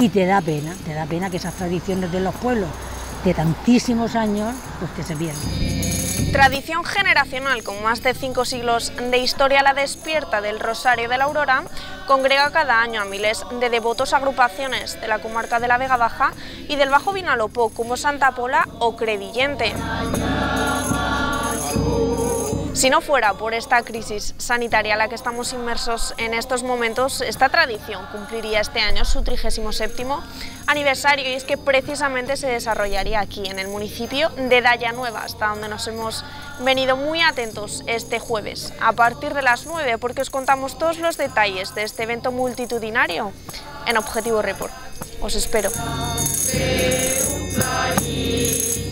y te da pena que esas tradiciones de los pueblos de tantísimos años, pues que se pierdan. Tradición generacional con más de 5 siglos de historia, la Despierta del Rosario de la Aurora congrega cada año a miles de devotos, agrupaciones de la comarca de la Vega Baja y del Bajo Vinalopó, como Santa Pola o Crevillente. Si no fuera por esta crisis sanitaria en la que estamos inmersos en estos momentos, esta tradición cumpliría este año su 37º aniversario, y es que precisamente se desarrollaría aquí, en el municipio de Daia Nueva, hasta donde nos hemos venido muy atentos este jueves, a partir de las 9, porque os contamos todos los detalles de este evento multitudinario en Objetivo Report. Os espero.